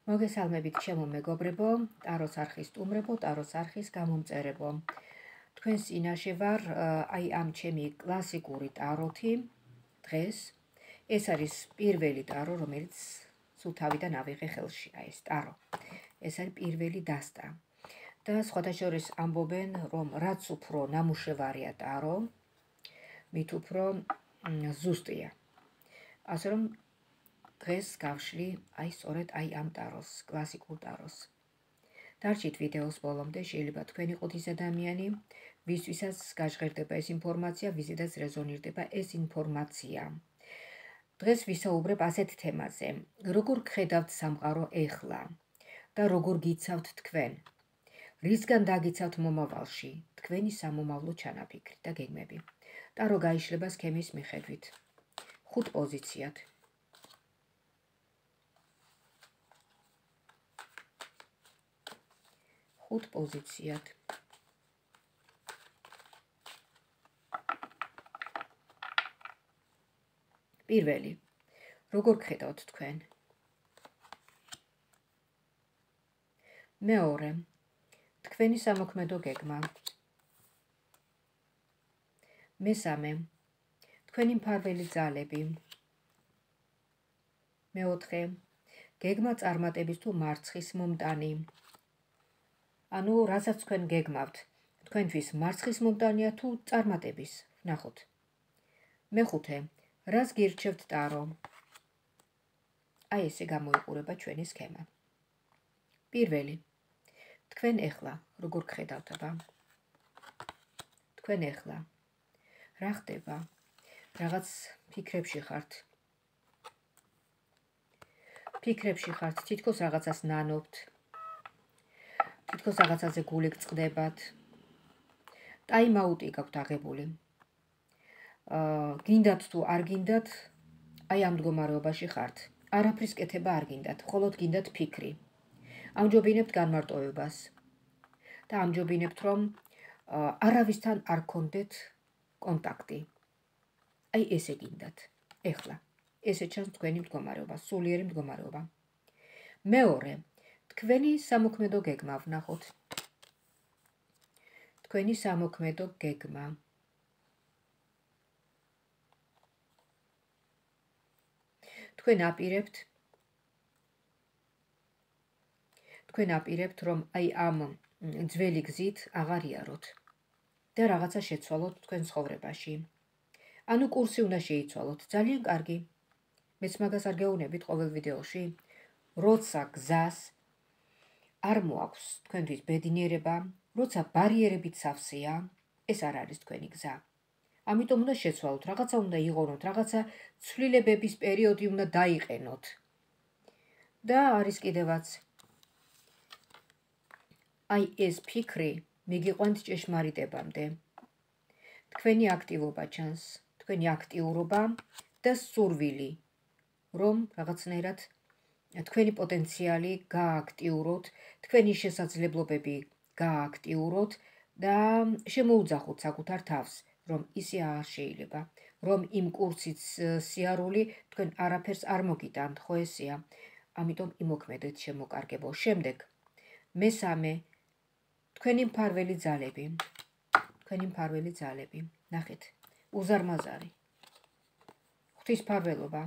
მოგესალმებით ჩემო მეგობრებო, ტაროს არხის სტუმრებო, ტაროს არხის გამომწერებო. თქვენს წინაშე ვარ აი ამ ჩემი კლასიკური ტაროთი დღეს. ეს არის პირველი ტარო, რომელიც სულ თავიდან ავიღე ხელში, აი ეს ტარო. ეს არის პირველი დასტა. და სხვათა შორის ამბობენ, რომ რაც უფრო ნამუშევარია ტარო, მით უფრო ზუსტია. ასე რომ დღეს გავშლი აი სწორედ აი ამ ტაროს, კლასიკურ ტაროს. დარჩით ვიდეოს ბოლომდე, შეიძლება თქვენ იყოთ ის ადამიანი, ვისთვისაც გაჟღერდება ეს ინფორმაცია, ვიზედაც რეზონირდება ეს ინფორმაცია. დღეს ვისაუბრებ ასეთ თემაზე, როგორ გხედავთ სამყარო ეხლა და როგორ გიცავთ თქვენ. რისგან დაგიცავთ მომავალში, თქვენი სამომავლო ჩანაფიქრი და გეგმები. ტარო გაიშლება სქემის მიხედვით. 5 პოზიციად. პოზიციად. პირველი, როგორ გხედავთ თქვენ? მეორე, თქვენი სამოქმედო გეგმა. მესამე, თქვენი მფარველი ძალები. მეოთხე, გეგმა წარმატების თუ მარცხის მომტანი. ანუ რასაც თქვენ გეგმავთ, თქვენთვის მარცხის მომტანია თუ წარმატების, ვნახოთ. მეხუთე, რას გირჩევთ ტარო? აი ესე გამოიყურება ჩვენი სქემა. პირველი, თქვენ ეხლა როგორ გხედავთ აბა? თქვენ ეხლა რა ხდება? რაღაც ფიქრებში ხართ. თითქოს რაღაცას ნანობთ. თითქოს რაღაცაზე გული გწყდებათ. ტაიმ-აუტი გაქვთ აღებული. გინდათ თუ არ გინდათ, აი ამ მდგომარეობაში ხართ. არაფრის კეთება არ გინდათ, მხოლოდ გინდათ ფიქრი. ამჯობინებთ განმარტოვებას და ამჯობინებთ, რომ არავისთან არ გქონდეთ კონტაქტი. აი ესე გინდათ. ეხლა ესე ჩანს თქვენი მდგომარეობა, სულიერი მდგომარეობა. მეორე, თქვენი სამოქმედო გეგმა ვნახოთ. თქვენი სამოქმედო გეგმა. თქვენ აპირებთ, რომ აი ამ ძველი გზით აღარ იაროთ და რაღაცა შეცვალოთ თქვენ ცხოვრებაში. ანუ კურსი უნდა შეიცვალოთ. ძალიან კარგი. მეც მაგას არ გეუბნებით ყოველ ვიდეოში. როცა გზას არ მოაქვს თქვენთვის ბედნიერება, როცა ბარიერებით სავსეა, ეს არ არის თქვენი გზა. ამიტომ უნდა შეცვალოთ, რაღაცა უნდა იღონოთ, რაღაცა ცვლილებების პერიოდი უნდა დაიყენოთ. და არის კიდევაც აი ეს ფიქრი მიგიყვანთ ჭეშმარიტებამდე. თქვენი აქტივობა ჩანს, თქვენი აქტიურობა და სურვილი, რომ რაღაცნაირად თქვენი პოტენციალი გააქტიუროთ, თქვენი შესაძლებლობები გააქტიუროთ და შემოუძახოთ საკუთარ თავს, რომ ისე არ შეიძლება, რომ იმ კურსის სიარული თქვენ არაფერს არ მოგიტანთ, ხო ესეა. ამიტომ იმოქმედეთ შემოკარგებო. შემდეგ, მესამე, თქვენი მფარველი ძალები. ნახეთ, უზარმაზარი. ღვთისმფარველობა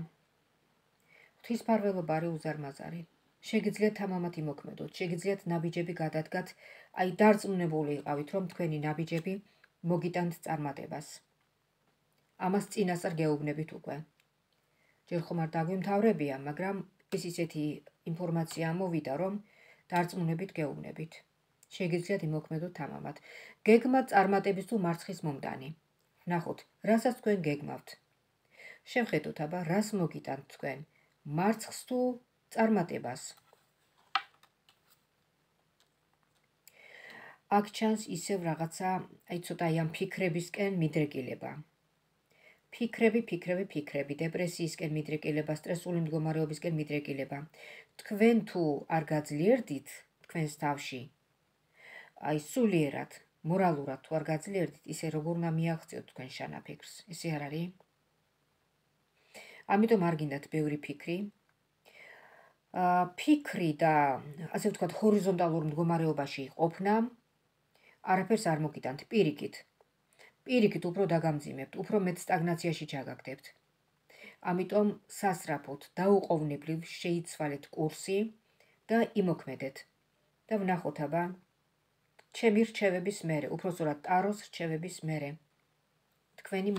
არის უზარმაზარი. შეგიძლიათ თამამად იმოქმედოთ, შეგიძლიათ ნაბიჯები გადადგათ, აი დარწმუნებული იყავით, რომ თქვენი ნაბიჯები მოგიტანთ წარმატებას. ამას წინასწარ გეუბნებით უკვე. ჯერ ხომ არ დაგვიმთავრებია, მაგრამ ეს ისეთი ინფორმაცია მოვიდა, რომ დარწმუნებით გეუბნებით. შეგიძლიათ იმოქმედოთ თამამად. გეგმა წარმატების თუ მარცხის მომტანი. ვნახოთ, რასაც თქვენ გეგმავთ. შევხედოთ აბა, რას მოგიტანთ თქვენ, მარცხს თუ წარმატებას. აქ ჩანს ისევ რაღაცა, აი ცოტა ამ ფიქრებისკენ მიდრეკილება. ფიქრები, დეპრესიისკენ მიდრეკილება, სტრესული მდგომარეობისკენ მიდრეკილება. თქვენ თუ არ გაძლიერდით თქვენს თავში, აი სულიერად, მორალურად თუ არ გაძლიერდით, ისე როგორ უნდა მიაღწიოთ თქვენ შანაფიქრს, ესე არ არის? ამიტომ არ გინდათ ბევრი ფიქრი. ფიქრი და ასე ვთქვათ ჰორიზონტალურ მდგომარეობაში ყოფნა არაფერს არ მოგიტანთ, პირიქით უფრო დაგამძიმებთ, უფრო მეტ სტაგნაციაში ჩაგაგდებთ. ამიტომ სასწრაფოდ დაუყოვნებლივ შეიცვალეთ კურსი და იმოქმედეთ და ვნახოთ აბა ჩემი რჩევების მერე, უпроსტად ტაროს რჩევების მერე თქვენი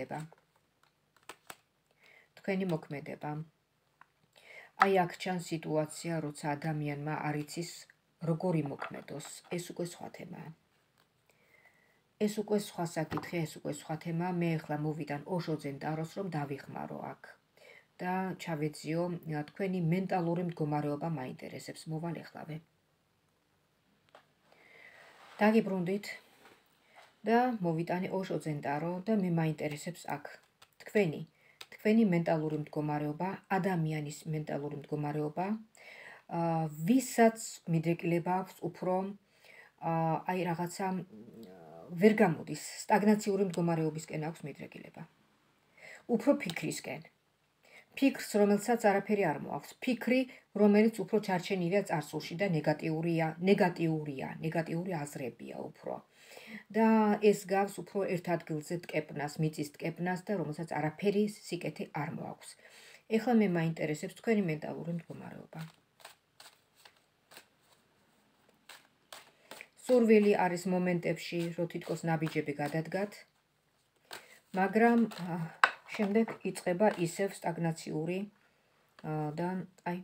მოქმედება. აი აქ ჩანს სიტუაცია, როცა ადამიანმა არ იცის როგორ იმოქმედოს, ეს უკვე სხვა თემაა. ეს უკვე სხვა საკითხია, ეს უკვე სხვა თემაა. მე ახლა მოვიდან ოშოძენ ტაროს, რომ დავიხმარო აქ და ჩავეძიო თქვენი მენტალური მდგომარეობა მაინტერესებს. მოვალ ეხლავე. დაგიბრუნდით და მოვიტანე ოშოძენ ტარო და მე მაინტერესებს აქ თქვენი მენტალური მდგომარეობა, ადამიანის მენტალური მდგომარეობა, ვისაც მიდრეკილება აქვს უფრო აი რაღაცა ვერ გამოდის, სტაგნაციური მდგომარეობისკენ აქვს მიდრეკილება. უფრო ფიქრისკენ. ფიქრს, რომელსაც არაფერი არ მოაქვს, ფიქრი, რომელიც უფრო ჩარჩენილია წარსულში და ნეგატიური აზრებია უფრო. და ეს გავს უფრო ერთ ადგილზე ტკეპნას, მიწის ტკეპნას და რომელსაც არაფერი სიკეთე არ მოაქვს. ეხლა მე მაინტერესებს თქვენი მენტალური მდგომარეობა. სურვილი არის მომენტებში, რომ თითქოს ნაბიჯები გადადგათ, მაგრამ შემდეგ იწყება ისევ სტაგნაციური და აი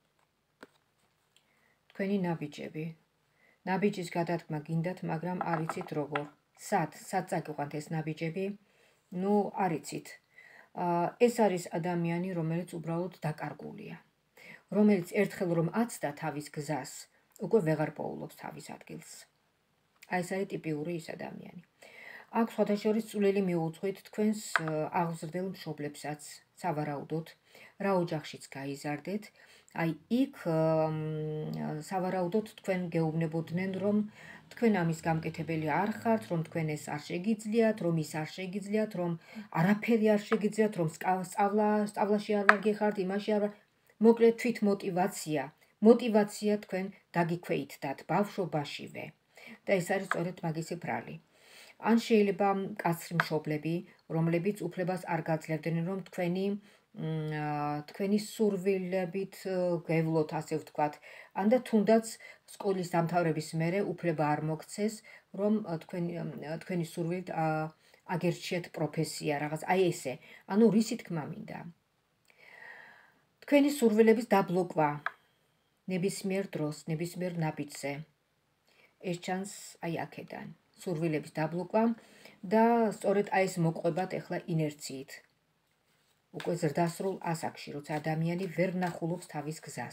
თქვენი ნაბიჯები. ნაბიჯის გადადგმა გინდათ, მაგრამ არ იცით როგორ. სად წაგიყვანთ ეს ნაბიჯები? ნუ არ იცით. ეს არის ადამიანი, რომელიც უბრალოდ დაკარგულია. რომელიც ერთხელ რომ აცდა თავის გზას, უკვე ვეღარ პოულობს თავის ადგილს. აი ეს არის ტიპიური ის ადამიანი. აქ სხვადასხვა წვლილი მიუძღვით თქვენს აღზრდელ მშობლებსაც, სავარაუდოდ, რა ოჯახშიც გაიზარდეთ. აი იქ სავარაუდოდ თქვენ გეუბნებოდნენ, რომ თქვენ ამის გამკეთებელი არ ხართ, რომ თქვენ ეს არ შეგიძლიათ, რომ ის არ შეგიძლიათ, რომ არაფერი არ შეგიძლიათ, რომ სწავლაში არ ვარ გეხართ, იმაში არ ვარ. მოკლედ თვით მოტივაცია თქვენ დაგიქვეითდათ ბავშვობაშივე. და ეს არის სწორედ მაგისი ბრალი. ან შეიძლება მკაცრი მშობლები, რომლებიც უფლებას არ გაძლევდნენ, რომ თქვენი სურვილებით გევლოთ, ასე ვთქვათ, ან და თუნდაც სკოლის დამთავრების მერე უფლება არ მოგცეს, რომ თქვენი სურვილით აგერჩიათ პროფესია, რაღაც აი ესე. ანუ რისი თქმა მინდა? თქვენი სურვილების დაბლოკვა ნებისმიერ დროს, ნებისმიერ ნაბიჯზე. ეს ჩანს აი აქედან. სურვილების დაბლოკვა და სწორედ აი ეს მოყვებათ ახლა ინერციით. უკვე ზრდასრულ ასაკში, როცა ადამიანი ვერ ნახულობს თავის გზას.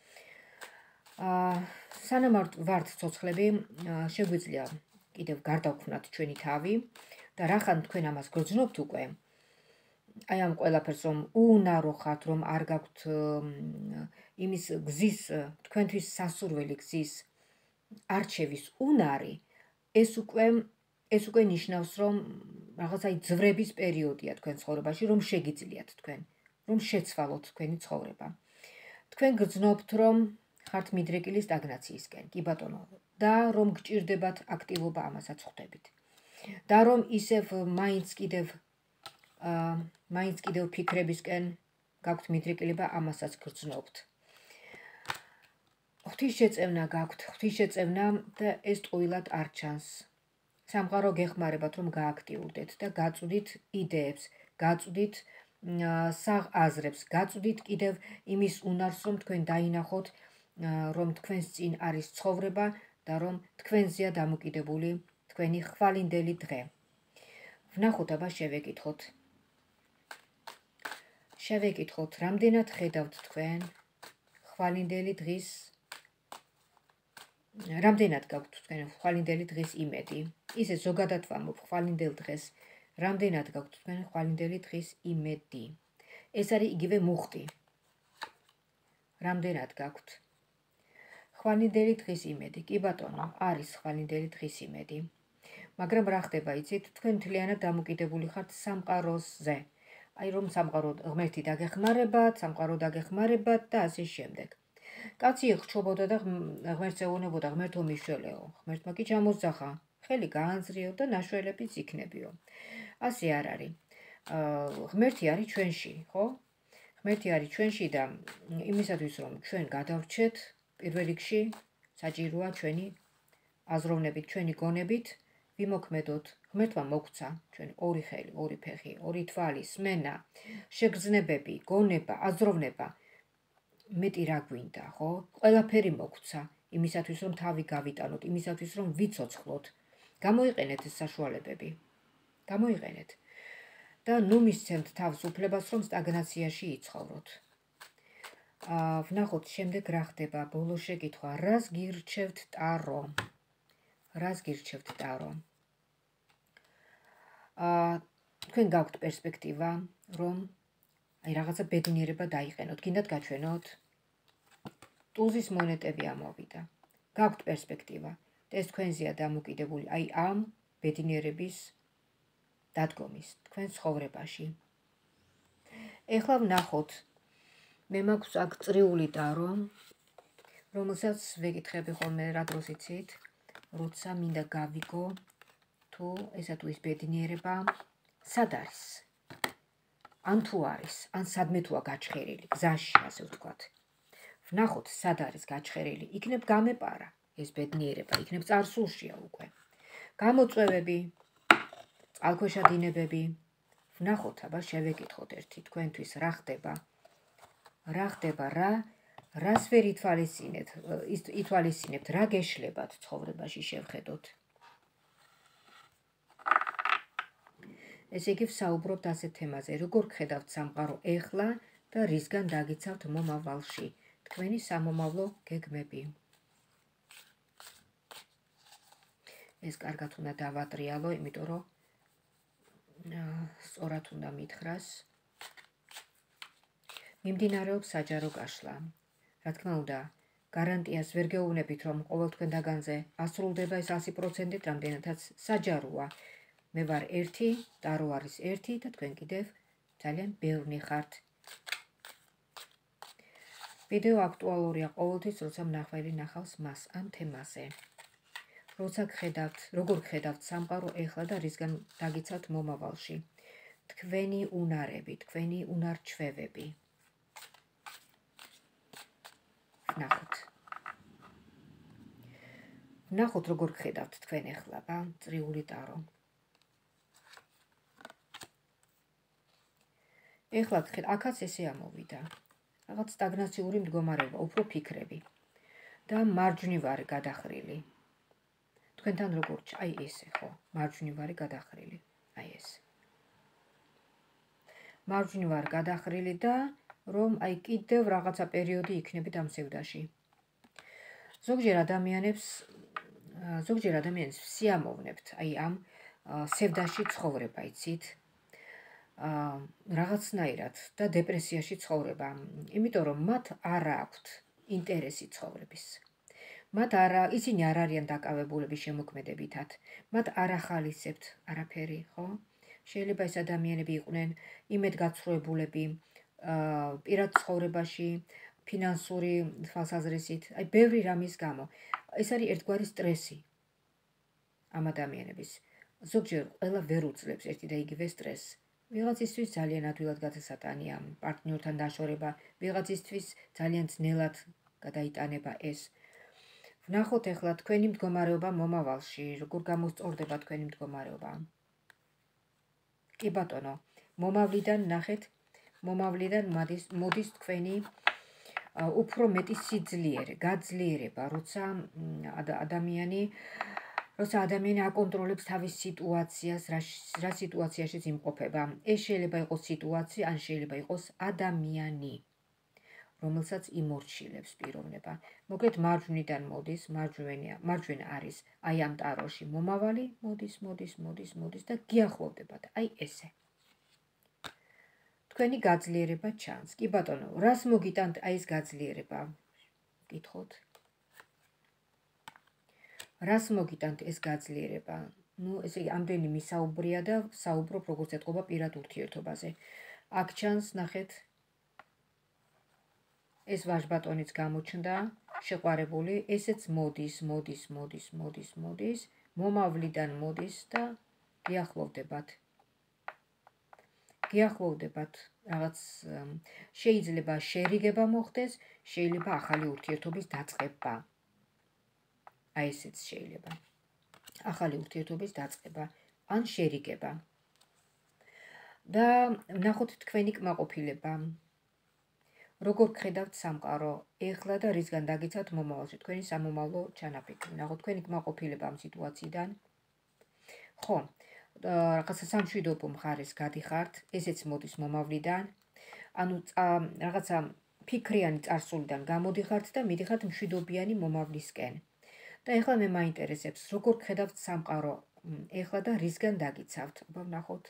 სანამ ვართ ცოცხლები, შეგვიძლია კიდევ გარდაგვხვნათ ჩვენი თავი და რახან თქვენ ამას გრძნობთ უკვე, აი ამ ყველაფერს რომ უუნარო ხართ, რომ არ გაქვთ იმის გზის, თქვენთვის სასურველი გზის არჩევის უნარი, ეს უკვე ნიშნავს, რომ რაღაცა ძვრების პერიოდია თქვენ ცხოვრებაში, რომ შეგიძლიათ თქვენ, რომ შეცვალოთ თქვენი ცხოვრება. თქვენ გრძნობთ, რომ ხართ მიდრეკილი სტაგნაციისკენ, კი ბატონო, და რომ გჭირდებათ აქტივობა, ამასაც ხვდებით. და რომ ისევ მაინც კიდევ ფიქრებისკენ გაქვთ მიდრეკილება, ამასაც გრძნობთ. ღვთისშეწევნა გაქვთ, ღვთისშეწევნა და ეს ტყუილად არ ჩანს. სამყარო გეხმარებათ, რომ გააქტიურდეთ და გაწვდით იდეებს, გაწვდით აზრებს, გაწვდით კიდევ იმის უნარს, რომ თქვენ დაინახოთ, რომ თქვენს წინ არის ცხოვრება და რომ თქვენზეა დამოკიდებული თქვენი ხვალინდელი დღე. ვნახოთ, აბა შევეკითხოთ, რამდენად ხედავთ თქვენ ხვალინდელი დღის რამდენად გაქვთ თქვენ ხვალინდელი დღის იმედი? ისე ზოგადად ვამბობ ხვალინდელ დღეს. რამდენად გაქვთ თქვენ ხვალინდელი დღის იმედი? ეს არის იგივე მუხტი. რამდენად გაქვთ ხვალინდელი დღის იმედი? კი ბატონო, არის ხვალინდელი დღის იმედი. მაგრამ რა ხდება, იცით, თქვენ მთლიანად დამოკიდებული ხართ სამყაროზე. აი რომ სამყარო ღმერთი დაგეხმარებათ, სამყარო დაგეხმარებათ და ასე შემდეგ. კაცი ეხჩობოდა და ღმერთს ეუბნებოდა, ღმერთო მიშველეო, ღმერთმა კი ჩამოსძახა, ხელი გაანძრიო და ნაშველებიც იქნებიო. ასე არ არის. ღმერთი არის ჩვენში, ხო? ღმერთი არის ჩვენში და იმისათვის რომ ჩვენ გადავრჩეთ, პირველ რიგში საჭიროა ჩვენი აზროვნებით, ჩვენი გონებით ვიმოქმედოთ. ღმერთმა მოგცა ჩვენ ორი ხელი, ორი ფეხი, ორი თვალი, სმენა, შეგრძნებები, გონება, აზროვნება. მეტი რა გვინდა, ხო? ყველაფერი მოგცა იმისათვის რომ თავი გავიტანოთ, იმისათვის რომ ვიცოცხლოთ. გამოიყენეთ ეს საშუალებები. გამოიყენეთ. და ნუ მისცემთ თავს უფლებას რომ სტაგნაციაში იცხოვროთ. ვნახოთ შემდეგ რა ხდება, ბოლო შეკითხვა, რას გირჩევთ ტარო? რას გირჩევთ ტარო? თქვენ გაქვთ პერსპექტივა, რომ აი რაღაცა ბედნიერება დაიყენოთ, გინდათ გაჩვენოთ? ტუზის მონეტები ამოვიდა. გაქვთ პერსპექტივა და ეს თქვენზეა დამოკიდებული აი ამ ბედნიერების დადგომის თქვენ ცხოვრებაში. ეხლა ვნახოთ, მე მაქვს აქ წრიული ტარო, რომელსაც ვეკითხები ხოლმე რა დროს იცით, როცა მინდა გავიგო თუ ესა თუ ის ბედნიერება სად არის? ან თუ არის, ან სადმე თუა გაჩხერილი, გზაში, ასე ვთქვათ. ვნახოთ, სად არის გაჩხერილი, იქნებ გამეპარა ეს ბედნიერება, იქნებ წარსულშია უკვე. გამოწვევები, წყალქვეშა დინებები, ვნახოთ, აბა შევეკითხოთ ერთი თქვენთვის რა ხდება. რა ხდება, რას ვერ ითვალისწინებთ, რა გეშლებათ ცხოვრებაში შევხედოთ. ესე იგი ვსაუბრობთ ასეთ თემაზე, როგორ გხედავთ სამყარო ეხლა და რისგან დაგიცავთ მომავალში, თქვენი სამომავლო გეგმები. ეს კარგად უნდა დავატრიალო, იმიტომ რომ სწორად უნდა მითხრას. მიმდინარეობს საჯარო გაშლა. რა თქმა უნდა, გარანტიას ვერ გეუბნებით, რომ ყოველ თქვენ დაგანზე ასრულდება ეს 100%-ით, რამდენადაც საჯაროა. მე ვარ ერთი, ტარო არის ერთი და თქვენ კიდევ ძალიან ბევრი ხართ. ვიდეო აქტუალურია ყოველთვის, როცა მნახველი ნახავს მას ამ თემაზე. როცა გხედავთ, როგორ გხედავთ სამყარო ეხლა და რისგან დაგიცავთ მომავალში. თქვენი უნარები, თქვენი უნარ-ჩვევები. ვნახოთ, როგორ გხედავთ თქვენ ეხლა, წრიული ტარო. ეხლა აქაც ესე ამოვიდა. რაღაც სტაგნაციური მდგომარეობა, უფრო ფიქრები და მარჯვნივარი გადახრილი. თქვენთან როგორ აი ესე, ხო, მარჯვნივარი გადახრილი, აი ეს. მარჯვნივარ გადახრილი და რომ აი კიდევ რაღაცა პერიოდი იქნებით ამ სევდაში. ზოგჯერ ადამიანებს ვსიამოვნებთ აი ამ სევდაში ცხოვრება, იცით? რაღაცნაირად და დეპრესიაში ცხოვრება, იმიტომ რომ მათ არ აქვთ ინტერესი ცხოვრების. ისინი არ არიან დაკავებულები შემოქმედებითად, მათ არ ახალისებთ არაფერი, ხო? შეიძლება ეს ადამიანები იყვნენ იმედგაცრუებულები პირად ცხოვრებაში, ფინანსური თვალსაზრისით, აი ბევრი რამის გამო. ეს არის ერთგვარი სტრესი ამ ადამიანების. ზოგჯერ ყველა ვერ უძლებს ერთი და იგივე სტრესს. ვიღაცისთვის ძალიან ადვილად გადასატანია პარტნიორთან დაშორება, ვიღაცისთვის ძალიან ძნელად გადაიტანება ეს. ვნახოთ ეხლა თქვენი მდგომარეობა მომავალში, როგორ გამოსწორდება თქვენი მდგომარეობა. კი ბატონო, მომავლიდან ნახეთ, მომავლიდან მოდის თქვენი უფრო მეტი სიძლიერე, გაძლიერება, როცა ადამიანი აკონტროლებს თავის სიტუაციას, რა სიტუაციაშიც იმყოფება. ეს შეიძლება იყოს სიტუაცია, ან შეიძლება იყოს ადამიანი, რომელსაც იმორჩილებს პიროვნება. მოკლედ მარჯვნიდან მოდის, მარჯვენა არის აი ამ ტაროში მომავალი, მოდის და გიახლოვდებათ, აი ესე. თქვენი გაძლიერება ჩანს. კი ბატონო, რას მოგიტანთ აი ეს გაძლიერება? გითხოთ. რას მოგიტანთ ეს გაძლიერება? ესე იგი, ამდენი მისაუბრია და საუბრობ როგორც ეთყობა პირად ურთიერთობაზე. აქ ჩანს, ნახეთ, ეს ვაჟბატონიც გამოჩნდა, შეყვარებული, ესეც მოდის, მომავლიდან მოდის და გიახლოვდებათ. რაღაც შეიძლება შერიგება მოხდეს, შეიძლება ახალი ურთიერთობის დაწყება. აი ესეც შეიძლება. ახალი ურთიერთობის დაწყება ან შერიგება. და ნახოთ თქვენი კმაყოფილება. როგორ გხედავთ სამყარო ეხლა და რისგან დაგიცავთ მომავალში, თქვენი სამომავლო ჩანაფიქრი. ნახოთ თქვენი კმაყოფილება ამ სიტუაციიდან. ხო, რაღაცა სამშვიდობო მხარეს გადიხართ, ესეც მოდის მომავლიდან. ანუ რაღაცა ფიქრიანი წარსულიდან გამოდიხართ და მიდიხართ მშვიდობიანი მომავლისკენ. და ეხლა მე მაინტერესებს, როგორ გხედავთ სამყარო ეხლა და რისგან დაგიცავთ. აბა ვნახოთ.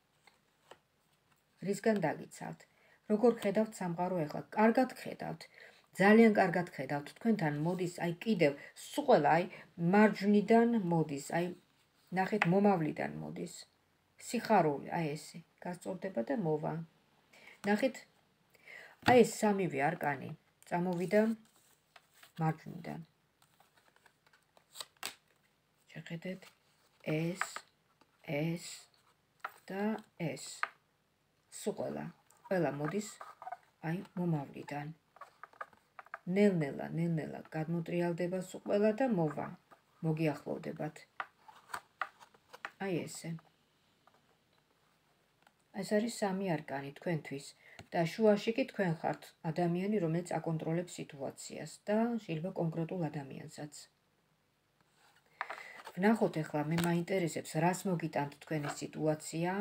რისგან დაგიცავთ. როგორ გხედავთ სამყარო ეხლა? კარგად გხედავთ. ძალიან კარგად გხედავთ. თქვენთან მოდის, აი კიდევ სულ ყველა, აი მარჯვნიდან მოდის, აი ნახეთ მომავლიდან მოდის. სიხარული, აი ესე. გასწორდება და მოვა. ნახეთ, აი ეს სამივე არკანი წამოვიდა მარჯვნიდან. შეხედეთ, ეს და ეს. სულ ყველა მოდის აი მომავლიდან. ნელ-ნელა გადმოტრიალდება სულ ყველა და მოვა. მოგიახლოვდებათ. აი ესე. ეს არის სამი არკანი თქვენთვის და შუაში კი თქვენ ხართ ადამიანი, რომელიც აკონტროლებს სიტუაციას და შეიძლება კონკრეტულ ადამიანსაც. ვნახოთ ახლა, მე მაინტერესებს, რას მოგიტანთ თქვენი სიტუაცია.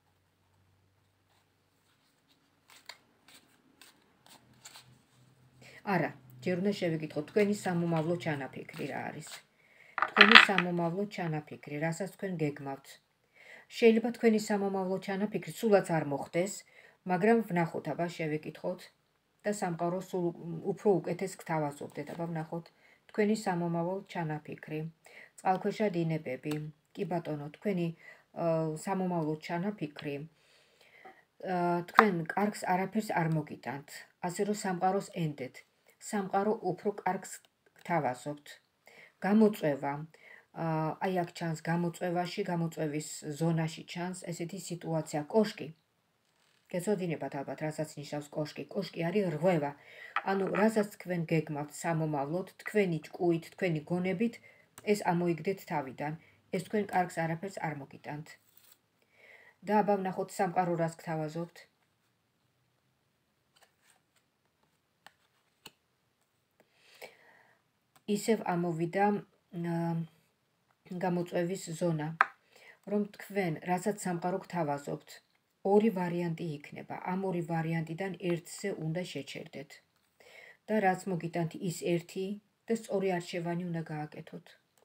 არა, ჯერ უნდა შევეკითხოთ თქვენი სამომავლო ჩანაფიქრი რა არის. თქვენი სამომავლო ჩანაფიქრი, რასაც თქვენ გეგმავთ. შეიძლება თქვენი სამომავლო ჩანაფიქრი სულაც არ მოხდეს, მაგრამ ვნახოთ, აბა შევეკითხოთ და სამყარო სულ უფრო უკეთეს გთავაზობდეთ. აბა ვნახოთ თქვენი სამომავლო ჩანაფიქრი. წყალქვეშა დინებები. კი ბატონო, თქვენი სამომავლო ჩანაფიქრი. თქვენ კარგს არაფერს არ მოგიტანთ. ასე რომ სამყაროს ენდეთ. სამყარო უფრო კარგს გთავაზობთ. გამოწვევა. აი აქ ჩანს გამოწვევაში, გამოწვევის ზონაში ჩანს ესეთი სიტუაცია. კოშკი. გეცოდინებათ ალბათ, რასაც ნიშნავს კოშკი. კოშკი არის რღვევა. ანუ რასაც თქვენ გეგმავთ სამომავლოდ, თქვენი ჭკუით, თქვენი გონებით, ეს ამოიგდეთ თავიდან. ეს თქვენ კარგს არაფერს არ მოგიტანთ. და აბა ვნახოთ სამყარო რას გთავაზობთ. ისევ ამოვიდა გამოწვევის ზონა, რომ თქვენ რასაც სამყარო გთავაზობთ, ორი ვარიანტი იქნება. ამ ორი ვარიანტიდან ერთზე უნდა შეჩერდეთ. და რაც მოგიტანთ ის ერთი და სწორი არჩევანი უნდა გააკეთოთ.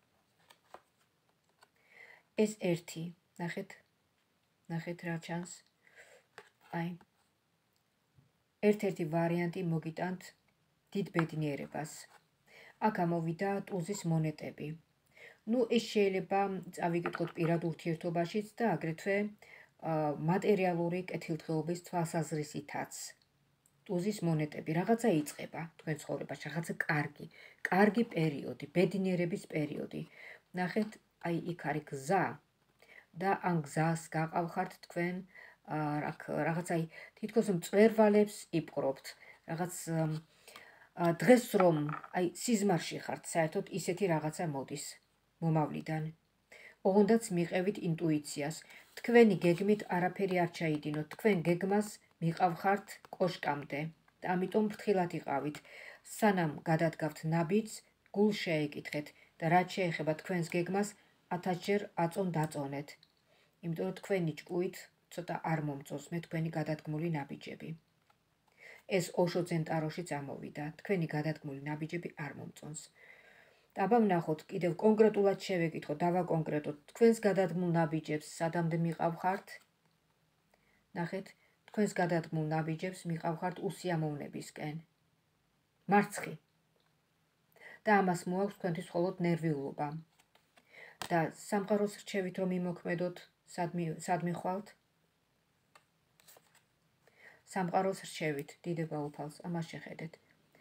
ეს ერთი, ნახეთ რა ჩანს. აი ერთ-ერთი ვარიანტი მოგიტანთ დიდ ბედნიერებას. აქ ამოვიდა ტუზის მონეტები. ნუ ეს შეიძლება წავიკითხოთ პირად ურთიერთობაშიც და აგრეთვე მატერიალური კეთილდღეობის თვალსაზრისითაც. ტუზის მონეტები, რაღაცა იწყება თქვენ ცხოვრებაში, რაღაცა კარგი პერიოდი, ბედნიერების პერიოდი. ნახეთ, აი იქ არის გზა და ამ გზას გაყავხართ თქვენ რაღაცა თითქოს მწვერვალებს იპყრობთ. რაღაც დღეს რომ აი სიზმარში ხართ, საერთოდ ისეთი რაღაცა მოდის მომავლიდან. ოღონდაც მიყევით ინტუიციას. თქვენი გეგმით არაფერი არ ჩაიდინოთ. თქვენ გეგმას მიყავხართ კოშკამდე და ამიტომ ფრთხილად იყავით. სანამ გადადგავთ ნაბიჯს, გულს შეეკითხეთ და რაც შეეხება თქვენს გეგმას, 1000-ჯერ აწონ-დაწონეთ. იმიტომ რომ თქვენი ჭკუით ცოტა არ მომწონს მე თქვენი გადადგმული ნაბიჯები. ეს ოშო ზენტაროშიც ამოვიდა. თქვენი გადადგმული ნაბიჯები არ მომწონს. და აბა ვნახოთ, კიდევ კონკრეტულად შევეკითხოთ, დავაკონკრეტოთ თქვენს გადადგმულ ნაბიჯებს სადამდე მიყავხართ. ნახეთ, თქვენს გადადგმულ ნაბიჯებს მიყავხართ უსიამოვნებისკენ. მარცხი. და ამას მოაქვს თქვენთვის მხოლოდ ნერვიულობა. და სამყაროს რჩევით რომ იმოქმედოთ, სადმე ხვალთ? სამყაროს რჩევით დიდება უფალს, ამას შეხედეთ.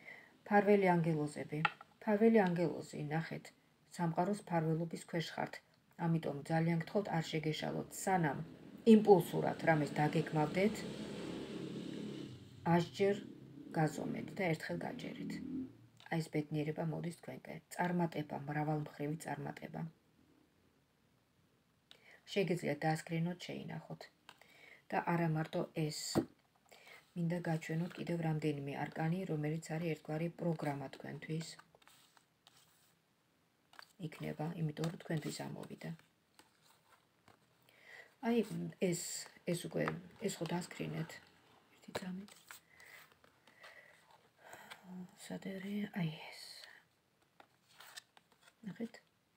ფარველი ანგელოზები. ფარველი ანგელოზი, ნახეთ, სამყაროს ფარველობის ქვეშ ხართ. ამიტომ ძალიან გთხოვთ, არ შეგეშალოთ, სანამ იმპულსურად რამეს დაგეკმავდეთ, ასჯერ გაზომეთ და ერთხელ გაჯერეთ. აი ეს ბედნიერება მოდის თქვენკენ. წარმატება, მრავალმხრივი წარმატება. შეგიძლიათ დაასკრინოთ, შეინახოთ. და არა მარტო ეს. მინდა გაჩვენოთ კიდევ რამდენიმე არკანი, რომელიც არის ერთგვარი პროგრამა თქვენთვის. იქნება, იმიტომ რომ თქვენთვის ამოვიდა. აი ეს უკვე ეს ხო დაასკრინეთ. ერთი წამით. სადერი, აი ეს. ნახეთ.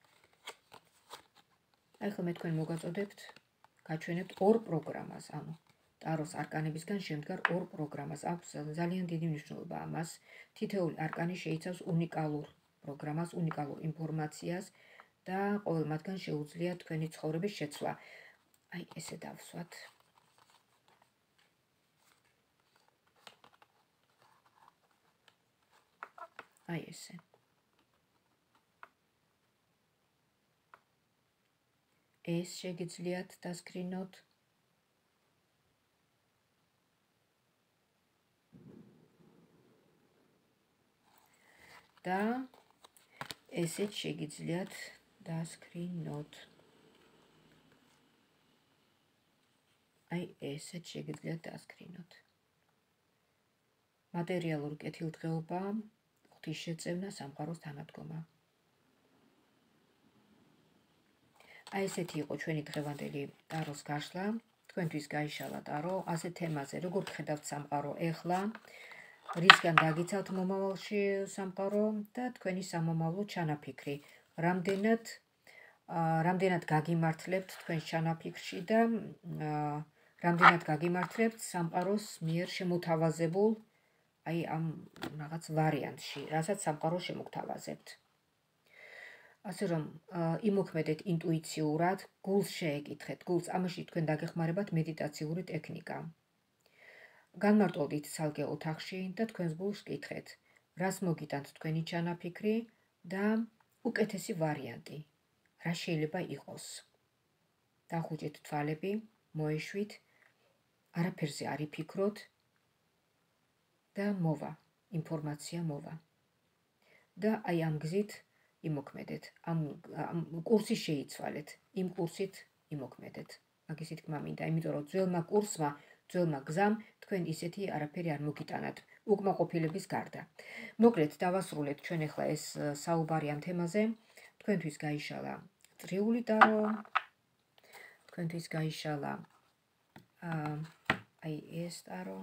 აი ხო მე თქვენ მოგაწოდებთ, გაჩვენებთ ორ პროგრამას, ანუ ტაროს არკანებისგან შემდგარ ორ პროგრამას. აქვს ძალიან დიდი მნიშვნელობა ამას. თითოეული არკანი შეიცავს უნიკალურ პროგრამას, უნიკალურ ინფორმაციას და ყოველ მათგან შეუძლია თქვენი ცხოვრების შეცვლა. აი ესე დავსვათ. აი ესე. ეს შეგიძლიათ დასკრინოთ. და ესეც შეგიძლიათ დასკრინოთ. აი ესეც შეგიძლიათ დასკრინოთ. მატერიალური კეთილდღეობა, ღვთის შეწევნა, სამყაროს თანადგომა. აი ესეთი იყო ჩვენი დღევანდელი ტაროს გაშლა. თქვენთვის გაიშალა ტარო ასეთ თემაზე, როგორ გხედავთ სამყარო ეხლა, რისგან დაგიცავთ მომავალში სამყარო და თქვენი სამომავლო ჩანაფიქრი. რამდენად გაგიმართლებთ თქვენ ჩანაფიქრში და რამდენად გაგიმართლებთ სამყაროს მიერ შემოთავაზებულ აი ამ რაღაც ვარიანტში, რასაც სამყარო შემოგთავაზებთ. ასე რომ იმოქმედეთ ინტუიციურად, გულს შეეკითხეთ, გულს ამაში თქვენ დაგეხმარებათ მედიტაციური ტექნიკა. განმარტოვდით ცალკე ოთახში და თქვენს გულს კითხეთ, რას მოგიტანთ თქვენი ჩანაფიქრი და უკეთესი ვარიანტი, რა შეიძლება იყოს. დახუჭეთ თვალები, მოეშვით, არაფერზე არ იფიქროთ და მოვა, ინფორმაცია მოვა. და აი ამ გზით იმოქმედეთ, ამ კურსი შეიცვალეთ, იმ კურსით იმოქმედეთ. მაგის თქმა მინდა, იმიტომ რომ ძველმა კურსმა, ძველმა გზამ თქვენ ისეთი არაფერი არ მოგიტანათ, უკმაყოფილების გარდა. მოკლედ დავასრულეთ ჩვენ ახლა ეს საუბარი ამ თემაზე. თქვენთვის გაიშალა წრიული ტარო, თქვენთვის გაიშალა აი ეს ტარო.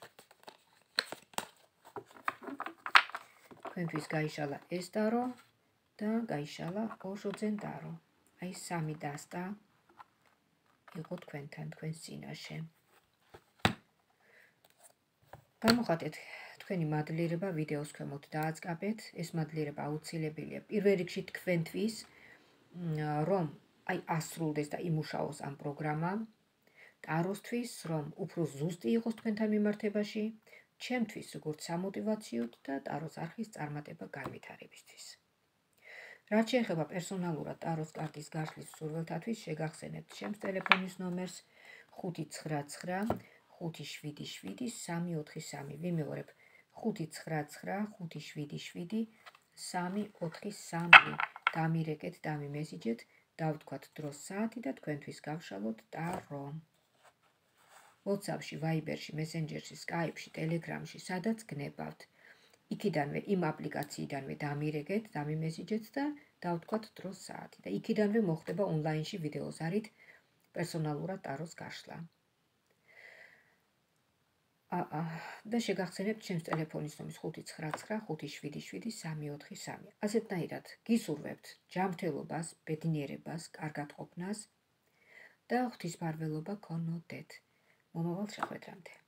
თქვენთვის გაიშალა ეს ტარო და გაიშალა ოშოძენ ტარო. აი სამი დასტა იყო თქვენთან, თქვენს წინაშე. გამოხატეთ თქვენი მადლიერება ვიდეოს ქვემოთ დააწყაბეთ. ეს მადლიერება აუცილებელია პირველ რიგში თქვენთვის, რომ აი ასრულდეს და იმუშაოს ამ პროგრამა. ტაროსთვის, რომ უფრო ზუსტი იყოს თქვენთან მიმართებაში, ჩემთვის როგორც სამოტივაციოდ და ტაროს არხის წარმატება განვითარებისთვის. რაც შეეხება პერსონალურად ტაროს კარტის გაშლის მსურველთათვის, შეგახსენებთ ჩემს ტელეფონის ნომერს 599 577 343. ვიმეორებ 599 577 343. დამირეკეთ, დამიმესიჯეთ, დავთქვათ დროს საათი და თქვენთვის გავშალოთ ტარო. WhatsApp-ში, Viber-ში, Messenger-ში, Skype-ში, Telegram-ში, სადაც გნებავთ. იქიდანვე იმ აპლიკაციიდანვე დამირეკეთ, დამიმესიჯეთ და დავთქვათ დროს საათი და იქიდანვე მოხდება ონლაინში ვიდეოზარით პერსონალურად ტაროს გაშლა. და შეგახსენებთ ჩემს ტელეფონის ნომერს 599 577 343. ასეთნაირად გისურვებთ ჯანმრთელობას, ბედნიერებას, კარგად ყოფნას და ღვთისმფარველობა გქონოდეთ. მომავალ შეხვედრამდე.